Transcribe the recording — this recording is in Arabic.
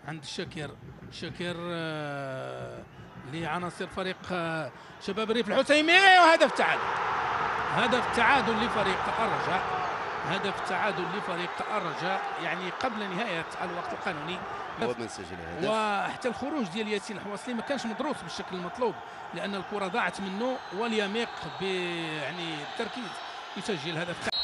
عند شاكر لعناصر فريق شباب الريف الحسيمي، وهدف تعادل. هدف تعادل لفريق الرجاء، هدف تعادل لفريق الرجاء، يعني قبل نهاية الوقت القانوني. ومن سجل هدف، وحتى الخروج ديال ياسين الحواصلي ما كانش مدروس بالشكل المطلوب، لأن الكرة ضاعت منه، واليميق يعني بالتركيز يسجل هدف.